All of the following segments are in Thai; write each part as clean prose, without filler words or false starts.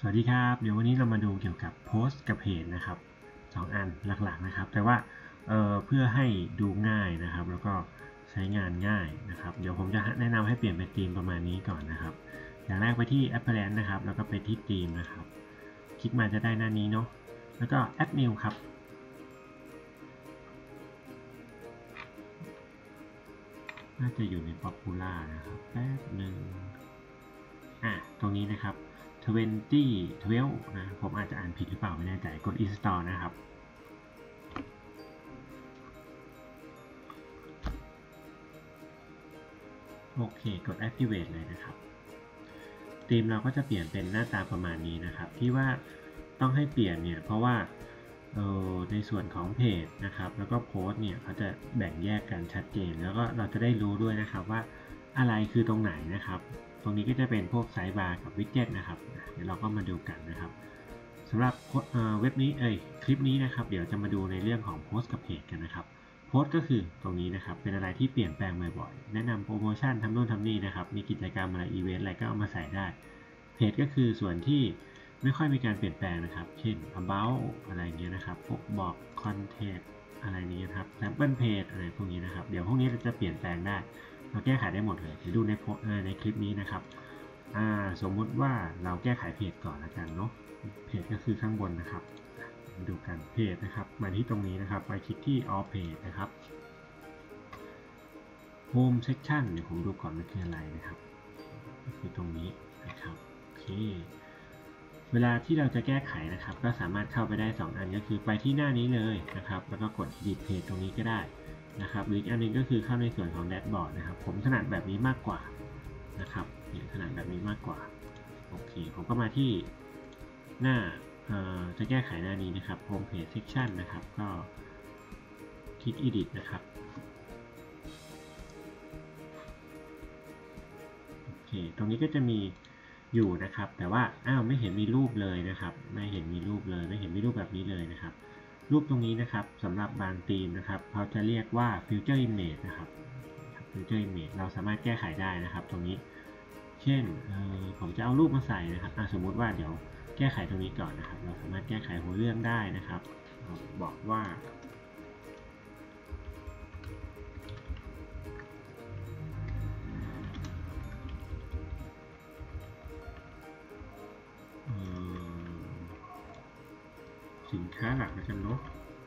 วัสดีครับเดี๋ยววันนี้เรามาดูเกี่ยวกับโพสต์กับเพจนะครับ2 อันหลักๆนะครับแต่ว่าเพื่อให้ดูง่ายนะครับแล้วก็ใช้งานง่ายนะครับเดี๋ยวผมจะแนะนำให้เปลี่ยนเป็นธีมประมาณนี้ก่อนนะครับอย่างแรกไปที่ Appearance นะครับแล้วก็ไปที่ธีมนะครับคลิกมาจะได้หน้านี้เนาะแล้วก็ Add New ครับน่าจะอยู่ใน Popular นะครับแป๊บหนึ่งตรงนี้นะครับ2012นะผมอาจจะอ่านผิดหรือเปล่าไม่แน่ใจกด Install นะครับโอเคกด Activate เลยนะครับธีมเราก็จะเปลี่ยนเป็นหน้าตาประมาณนี้นะครับที่ว่าต้องให้เปลี่ยนเนี่ยเพราะว่าในส่วนของเพจนะครับแล้วก็โพสต์เนี่ยเขาจะแบ่งแยกกันชัดเจนแล้วก็เราจะได้รู้ด้วยนะครับว่าอะไรคือตรงไหนนะครับตรงนี้ก็จะเป็นพวกไซด์บาร์กับวิดเจ็ตนะครับเดี๋ยวเราก็มาดูกันนะครับสำหรับเว็บนี้คลิปนี้นะครับเดี๋ยวจะมาดูในเรื่องของโพสต์กับเพจกันนะครับโพสต์ก็คือตรงนี้นะครับเป็นอะไรที่เปลี่ยนแปลงบ่อยๆแนะนำโปรโมชั่นทำนู่นทำนี่นะครับมีกิจกรรมอะไรอีเวนต์อะไรก็เอามาใส่ได้เพจก็คือส่วนที่ไม่ค่อยมีการเปลี่ยนแปลงนะครับเช่น about อะไรเงี้ยนะครับพวกบอก content อะไรนี้นะครับ sample page อะไรพวกนี้นะครับเดี๋ยวพวกนี้เราจะเปลี่ยนแปลงได้เราแก้ไขได้หมดเลยเดี๋ยวดูในคลิปนี้นะครับสมมุติว่าเราแก้ไขเพจก่อนละกันเนาะเพจก็คือข้างบนนะครับมาดูกันเพจนะครับมาที่ตรงนี้นะครับไปคลิกที่ all page นะครับ home section เดี๋ยวผมดูก่อนมันคืออะไรนะครับก็คือตรงนี้นะครับโอเคเวลาที่เราจะแก้ไขนะครับก็สามารถเข้าไปได้2 อันก็คือไปที่หน้านี้เลยนะครับแล้วก็กด edit page ตรงนี้ก็ได้นะครับหรืออีกอันนึงก็คือเข้าในส่วนของแดชบอร์ดนะครับผมถนัดแบบนี้มากกว่านะครับถนัดแบบนี้มากกว่าโอเคผมก็มาที่หน้าจะแก้ไขหน้านี้นะครับ home page section นะครับก็คลิก edit นะครับโอเคตรงนี้ก็จะมีอยู่นะครับแต่ว่าไม่เห็นมีรูปเลยนะครับไม่เห็นมีรูปเลยไม่เห็นมีรูปแบบนี้เลยนะครับรูปตรงนี้นะครับสำหรับบางธีมนะครับเขาจะเรียกว่า Future Image นะครับ Future Image เราสามารถแก้ไขได้นะครับตรงนี้เช่นผมจะเอารูปมาใส่นะครับสมมุติว่าเดี๋ยวแก้ไขตรงนี้ก่อนนะครับเราสามารถแก้ไขหัวเรื่องได้นะครับบอกว่าสินค้าหลักนะจ๊ะเนาะ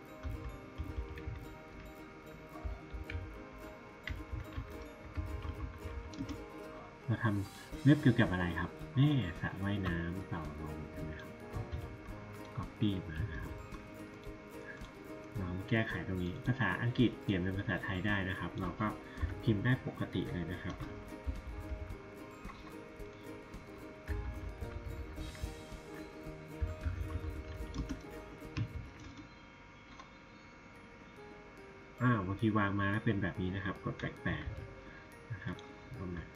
เราทำเว็บเกี่ยวกับอะไรครับสระว่ายน้ำเต่าลมใช่ไหมครับ copy มาครับเราแก้ไขตรงนี้ภาษาอังกฤษเปลี่ยนเป็นภาษาไทยได้นะครับเราก็พิมพ์ได้ปกติเลยนะครับบางทีวางมาแล้วเป็นแบบนี้นะครับกดแปลกๆนะครับประมาณ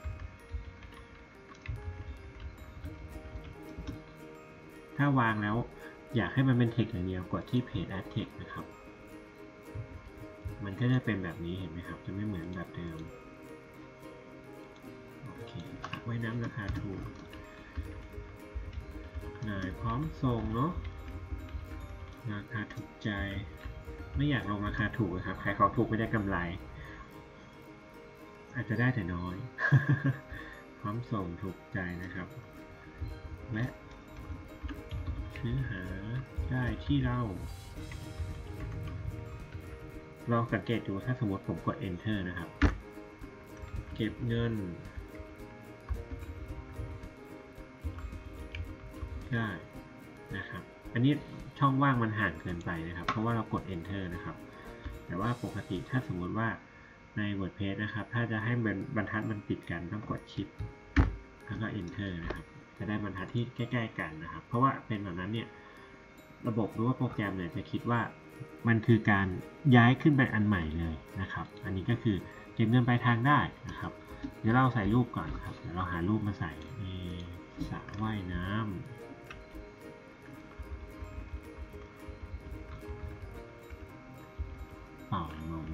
ถ้าวางแล้วอยากให้มันเป็น text อย่างเดียวกดที่ page add text นะครับมันก็จะเป็นแบบนี้เห็นไหมครับจะไม่เหมือนแบบเดิมโอเคไว้น้ำราคาถูกพร้อมส่งเนาะราคาถูกใจไม่อยากลงราคาถูกนะครับขายของถูกไม่ได้กำไรอาจจะได้แต่น้อยพร้อมส่งถูกใจนะครับและซื้อหาได้ที่เราลองสังเกตดูถ้าสมมติผมกด enter นะครับเก็บเงินได้นะครับอันนี้ช่องว่างมันห่างเกินไปนะครับเพราะว่าเรากด enter นะครับแต่ว่าปกติถ้าสมมติว่าใน WordPress นะครับถ้าจะให้บรรทัดมันติดกันต้องกด shift แล้วก็ enter นะครับจะได้บรรทัดที่ใกล้ๆกันนะครับเพราะว่าเป็นแบบนั้นเนี่ยระบบหรือว่าโปรแกรมเนี่ยจะคิดว่ามันคือการย้ายขึ้นไปอันใหม่เลยนะครับอันนี้ก็คือเก็บเงินปลายทางได้นะครับเดี๋ยวเราใส่รูปก่อนครับเดี๋ยวเราหารูปมาใส่สระว่ายน้ำเป่าลม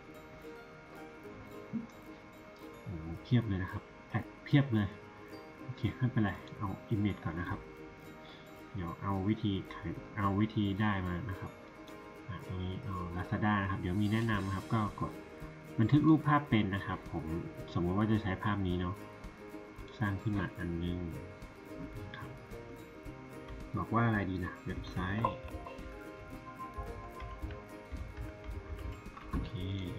เพียบเลยนะครับแอดเพียบเลยโอเคไม่เป็นไรเอา image ก่อนนะครับเดี๋ยวเอาวิธีได้มานะครับตรงนี้Lazada นะครับเดี๋ยวมีแนะนำครับก็กดบันทึกรูปภาพเป็นนะครับผมสมมติว่าจะใช้ภาพนี้เนาะสร้างขึ้นมาอันนึงครับบอกว่าอะไรดีนะเว็บไซต์โอเค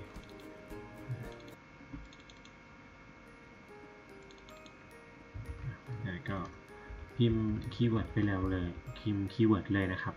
แล้วก็พิมพ์คีย์เวิร์ดไปแล้วเลยพิมพ์คีย์เวิร์ดเลยนะครับ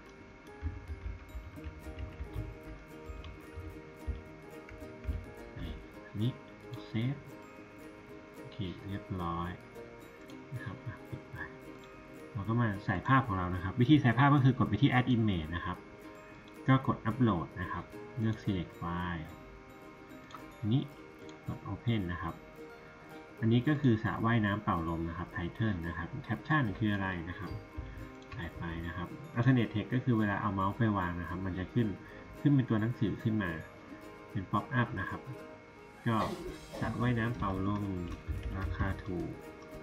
นี้เซฟโอเคเรียบร้อยนะครับปิดไปเราก็มาใส่ภาพของเรานะครับวิธีใส่ภาพก็คือกดไปที่ add image นะครับก็กด upload นะครับเลือก select file อันนี้กด open นะครับอันนี้ก็คือสระว่ายน้ำเป่าลมนะครับ title นะครับ caption คืออะไรนะครับใส่ไปนะครับ alternate text ก็คือเวลาเอาเมาส์ไปวางนะครับมันจะขึ้นเป็นตัวหนังสือขึ้นมาเป็น pop up นะครับก็สระว่ายน้ำเป่าลมราคาถูก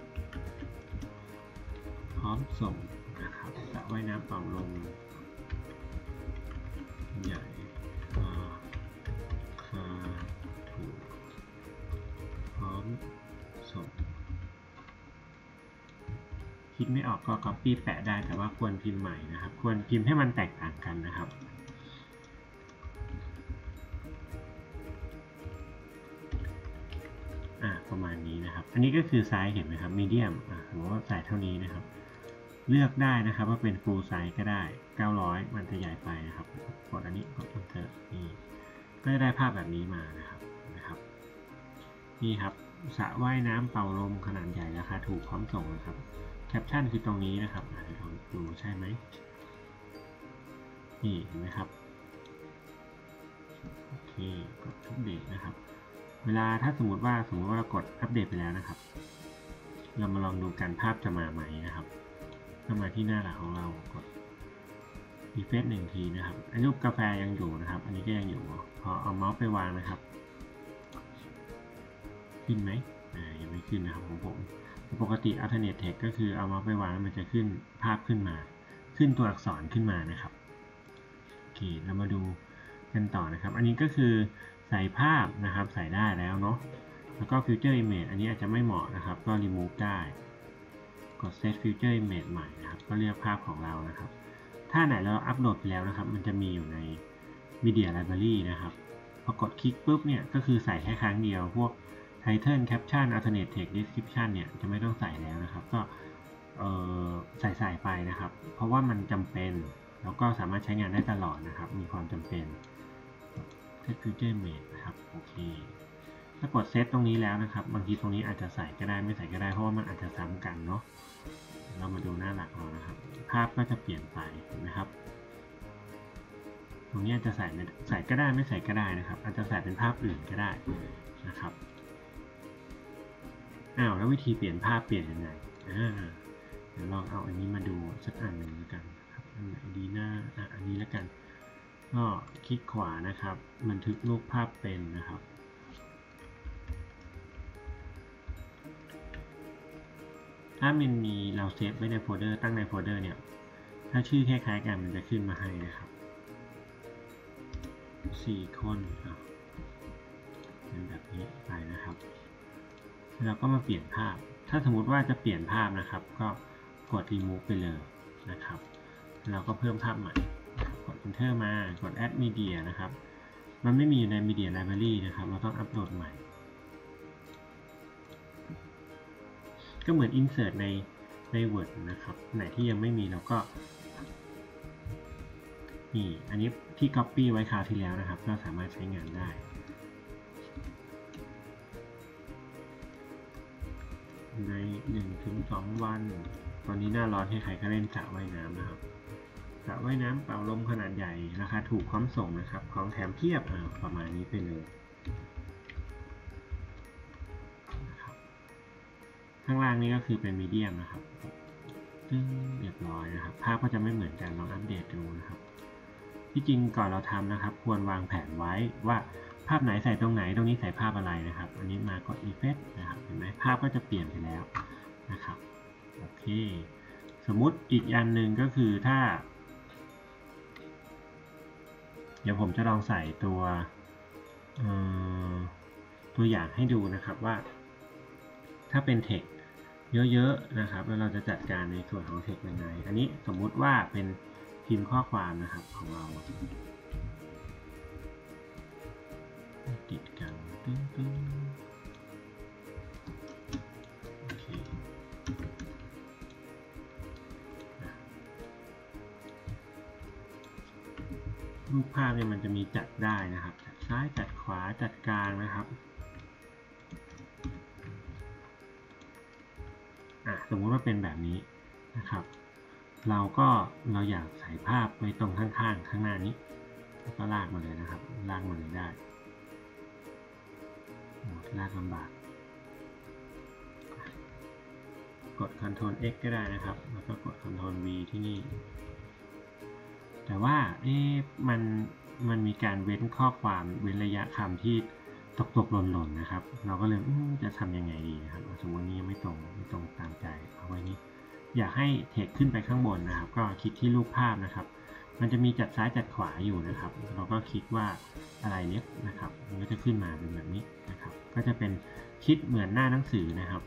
พร้อมส่งนะครับสระว่ายน้ำเป่าลมใหญ่ราคาถูกพร้อมส่งคิดไม่ออกก็ copy แปะได้แต่ว่าควรพิมพ์ใหม่นะครับควรพิมพ์ให้มันแตกต่างกันนะครับประมาณนี้นะครับอันนี้ก็คือไซส์เห็นไหมครับมีเดียมสมมติว่าใส่เท่านี้นะครับเลือกได้นะครับว่าเป็น full size ก็ได้900มันจะใหญ่ไปนะครับกดอันนี้กด enter นี่ก็จะได้ภาพแบบนี้มานะครับนี่ครับสระว่ายน้ำเป่าลมขนาดใหญ่ราคาถูกพร้อมส่งนะครับแคปชั่นคือตรงนี้นะครับเดี๋ยวลองดูใช่ไหมนี่เห็นไหมครับโอเคกดอัปเดตนะครับเวลาถ้าสมมติว่าเรากดอัปเดตไปแล้วนะครับเรามาลองดูกันภาพจะมาไหมนะครับก็มาที่หน้าหลักของเรากดรีเฟรช1 ทีนะครับอันรูปกาแฟยังอยู่นะครับอันนี้ก็ยังอยู่พอเอาเมาส์ไปวางนะครับขึ้นไหมยังไม่ขึ้นนะครับของผมปกติ alternate text ก็คือเอาเมาส์ไปวางมันจะขึ้นภาพขึ้นมาขึ้นตัวอักษรขึ้นมานะครับโอเคเรามาดูกันต่อนะครับอันนี้ก็คือใส่ภาพนะครับใส่ได้แล้วเนาะแล้วก็ Future Image อันนี้อาจจะไม่เหมาะนะครับก็ remove ได้กด Set Future Image ใหม่นะครับก็เลือกภาพของเรานะครับถ้าไหนเราอัปโหลดไปแล้วนะครับมันจะมีอยู่ใน Media Library นะครับพอกดคลิกปุ๊บเนี่ยก็คือใส่แค่ครั้งเดียวพวก Title Caption Alternate Text Description เนี่ยจะไม่ต้องใส่แล้วนะครับก็ใส่ไปนะครับเพราะว่ามันจำเป็นแล้วก็สามารถใช้งานได้ตลอดนะครับมีความจำเป็นSet Future Image นะครับโอเคถ้ากดเซตตรงนี้แล้วนะครับบางทีตรงนี้อาจจะใส่ก็ได้ไม่ใส่ก็ได้เพราะว่ามันอาจจะซ้ำกันเนาะเรามาดูหน้าหลักเรานะครับภาพก็จะเปลี่ยนไปเห็นไหมครับตรงนี้อาจจะใส่ก็ได้ไม่ใส่ก็ได้นะครับอาจจะใส่เป็นภาพอื่นก็ได้นะครับแล้ววิธีเปลี่ยนภาพเปลี่ยนยังไงเดี๋ยวลองเอาอันนี้มาดูสักอันหนึ่งแล้วกันครับอันไหนดีหน้าอันนี้แล้วกันก็คลิกขวานะครับบันทึกรูปภาพเป็นนะครับถ้ามันมีเราเซฟไว้ในโฟลเดอร์ตั้งในโฟลเดอร์เนี่ยถ้าชื่อคล้ายๆกันมันจะขึ้นมาให้นะครับ4 คนเป็นแบบนี้ไปนะครับเราก็มาเปลี่ยนภาพถ้าสมมุติว่าจะเปลี่ยนภาพนะครับก็กด remove ไปเลยนะครับเราก็เพิ่มภาพใหม่กด enter มากด add media นะครับมันไม่มีอยู่ใน media library นะครับเราต้องอัปโหลดใหม่ก็เหมือน insert ใน Word นะครับไหนที่ยังไม่มีเราก็นี่อันนี้ที่ copy ไว้คราวที่แล้วนะครับก็สามารถใช้งานได้ใน 1-2 วันตอนนี้หน้าร้อนใครๆก็เล่นสระว่ายน้ำนะครับสระว่ายน้ำเป่าลมขนาดใหญ่ราคาถูกพร้อมส่งนะครับของแถมเพียบประมาณนี้ไปเลยนะครับข้างล่างนี้ก็คือเป็นมีเดียมนะครับเรียบร้อยนะครับภาพก็จะไม่เหมือนกันลองอัปเดตดูนะครับที่จริงก่อนเราทำนะครับควรวางแผนไว้ว่าภาพไหนใส่ตรงไหนตรงนี้ใส่ภาพอะไรนะครับอันนี้มากด Effect นะครับเห็นไหมภาพก็จะเปลี่ยนไปแล้วนะครับโอเคสมมุติอีกอันหนึ่งก็คือถ้าเดี๋ยวผมจะลองใส่ตัวอย่างให้ดูนะครับว่าถ้าเป็น text เยอะๆนะครับแล้วเราจะจัดการในส่วนของ text ยังไงอันนี้สมมุติว่าเป็นพิมพ์ข้อความนะครับของเราติดกันตึ้งโอเครูปภาพเนี่ยมันจะมีจัดได้นะครับจัดซ้ายจัดขวาจัดกลางนะครับสมมุติว่าเป็นแบบนี้นะครับเราอยากใส่ภาพไว้ตรงข้างๆข้างหน้านี้แล้วก็ลากมาเลยนะครับลากมาเลยได้ลากลำบากกด Ctrl X ก็ได้นะครับแล้วก็กด Ctrl V ที่นี่แต่ว่ามันมีการเว้นข้อความเว้นระยะคำที่ตกหล่นๆนะครับเราก็เลยจะทำยังไงดีนะครับสมมตินี้ยังไม่ตรงตามใจเอาไว้นี้อยากให้เทคขึ้นไปข้างบนนะครับก็คลิกที่รูปภาพนะครับมันจะมีจัดซ้ายจัดขวาอยู่นะครับเราก็คลิกว่าอะไรเนี้ยนะครับมันก็จะขึ้นมาเป็นแบบนี้นะครับก็จะเป็นคิดเหมือนหน้าหนังสือนะครับ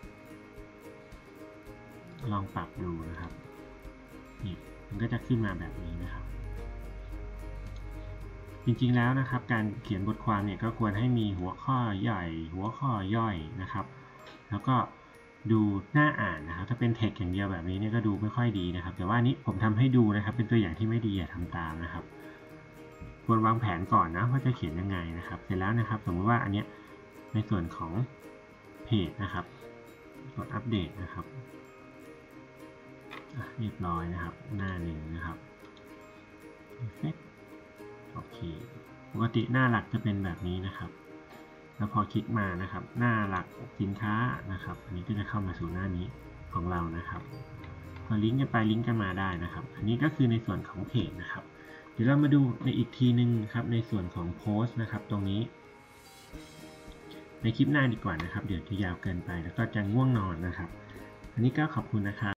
ลองปรับดูนะครับนี่มันก็จะขึ้นมาแบบนี้นะครับจริงๆแล้วนะครับการเขียนบทความเนี่ยก็ควรให้มีหัวข้อใหญ่หัวข้อย่อยนะครับแล้วก็ดูน่าอ่านนะครับถ้าเป็นเทคอย่างเดียวแบบนี้เนี่ยก็ดูไม่ค่อยดีนะครับแต่ว่านี้ผมทำให้ดูนะครับเป็นตัวอย่างที่ไม่ดีอย่าทำตามนะครับควรวางแผนก่อนนะว่าจะเขียนยังไงนะครับเสร็จแล้วนะครับสมมติว่าอันเนี้ยในส่วนของเพจนะครับกดอัปเดตนะครับเรียบร้อยนะครับหน้าหนึ่งนะครับโอเคปกติหน้าหลักจะเป็นแบบนี้นะครับแล้วพอคลิกมานะครับหน้าหลักสินค้านะครับอันนี้ก็จะเข้ามาสู่หน้านี้ของเรานะครับพอลิงก์กันไปลิงก์กันมาได้นะครับอันนี้ก็คือในส่วนของเพจนะครับเดี๋ยวเรามาดูในอีกทีนึงครับในส่วนของโพสต์นะครับตรงนี้ในคลิปหน้าดีกว่านะครับเดี๋ยวจะยาวเกินไปแล้วก็จะง่วงนอนนะครับอันนี้ก็ขอบคุณนะครับ